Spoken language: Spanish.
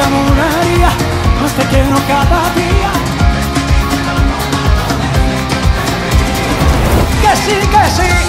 enamoraría, más te quiero cada día. Que sí,